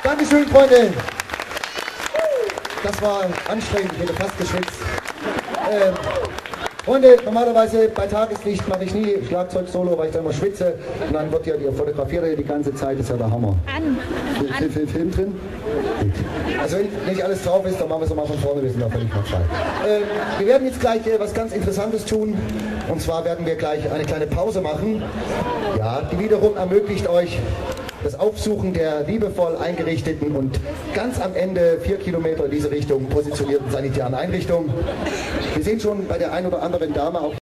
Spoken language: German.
Dankeschön, Freunde. Das war anstrengend, ich hätte fast geschwitzt. Freunde, normalerweise bei Tageslicht mache ich nie Schlagzeug-Solo, weil ich da immer schwitze. Und dann wird ja die fotografiere die ganze Zeit, das ist ja der Hammer. Film drin? Gut. Also wenn nicht alles drauf ist, dann machen wir es mal von vorne, wir sind da völlig frei. Wir werden jetzt gleich was ganz Interessantes tun. Und zwar werden wir gleich eine kleine Pause machen. Ja, die wiederum ermöglicht euch das Aufsuchen der liebevoll eingerichteten und ganz am Ende 4 Kilometer in diese Richtung positionierten sanitären Einrichtungen. Wir sehen schon bei der einen oder anderen Dame auch